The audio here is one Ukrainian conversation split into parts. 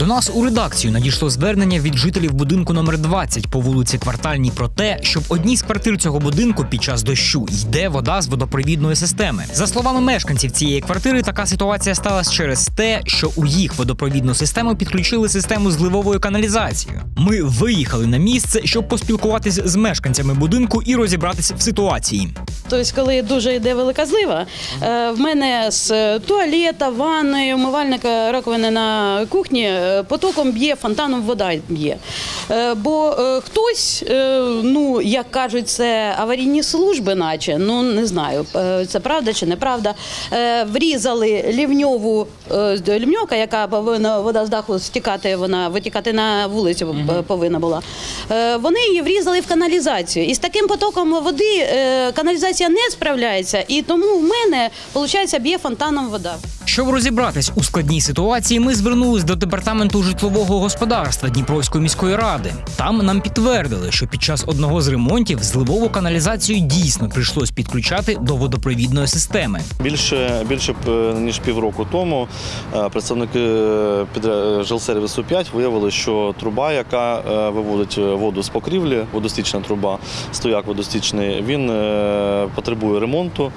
До нас у редакцію надійшло звернення від жителів будинку номер 20 по вулиці Квартальній про те, що в одній з квартир цього будинку під час дощу йде вода з водопровідної системи. За словами мешканців цієї квартири, така ситуація сталася через те, що у їх водопровідну систему підключили систему зливової каналізації. Ми виїхали на місце, щоб поспілкуватися з мешканцями будинку і розібратися в ситуації. Тобто, коли дуже йде велика злива, в мене з туалета, ванної, умивальника, раковини на кухні потоком б'є, фонтаном вода б'є. Бо хтось, як кажуть, це аварійні служби наче, не знаю, це правда чи неправда, врізали лівньовка, яка повинна вода з даху стікати, вона витікати на вулицю повинна була. Вони її врізали в каналізацію. І з таким потоком води каналізація не справляється, і тому в мене, виходить, б'є фонтаном вода. Щоб розібратись у складній ситуації, ми звернулись до департаменту житлового господарства Дніпровської міської ради. Там нам підтвердили, що під час одного з ремонтів зливову каналізацію дійсно прийшлось підключати до водопровідної системи. Більше ніж півроку тому представники жилсервісу 5 виявили, що труба, яка виводить воду з покрівлі, водостічна труба, стояк водостічний, він потребує ремонту,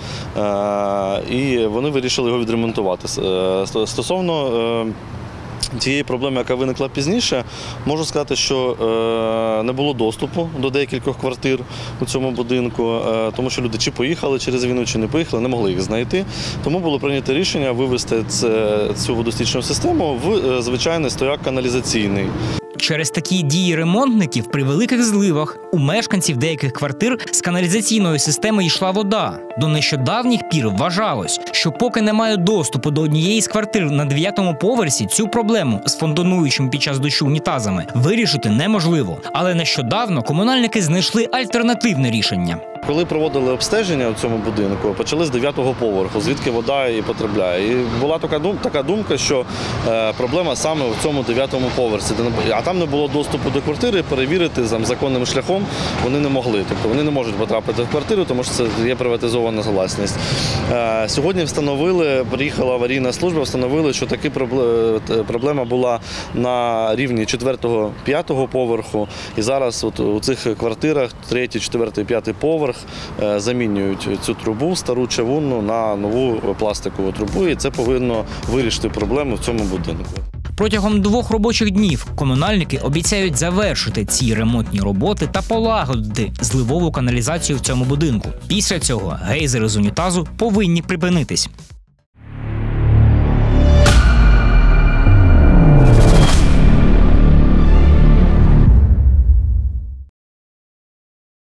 і вони вирішили його відремонтувати. Стосовно тієї проблеми, яка виникла пізніше, можу сказати, що не було доступу до декількох квартир у цьому будинку, тому що люди чи поїхали через війну, чи не поїхали, не могли їх знайти. Тому було прийнято рішення вивести цю водостічну систему в звичайний стояк каналізаційний. Через такі дії ремонтників при великих зливах у мешканців деяких квартир з каналізаційної системи йшла вода. До нещодавніх пір вважалось, що поки немає доступу до однієї з квартир на 9-му поверсі, цю проблему з фонтануючими під час дощу унітазами вирішити неможливо. Але нещодавно комунальники знайшли альтернативне рішення. Коли проводили обстеження у цьому будинку, почали з 9-го поверху, звідки вода і потрапляє. І була така думка, що проблема саме в цьому 9-му поверсі. А там не було доступу до квартири, перевірити законним шляхом вони не могли. Тобто вони не можуть потрапити в квартиру, тому що це є приватизована власність. Сьогодні приїхала аварійна служба, встановили, що така проблема була на рівні 4-го, 5-го поверху. І зараз у цих квартирах 3-й, 4-й, 5-й поверх замінюють цю трубу, стару чавунну, на нову пластикову трубу, і це повинно вирішити проблему в цьому будинку. Протягом 2 робочих днів комунальники обіцяють завершити ці ремонтні роботи та полагодити зливову каналізацію в цьому будинку. Після цього гейзери з унітазу повинні припинитись.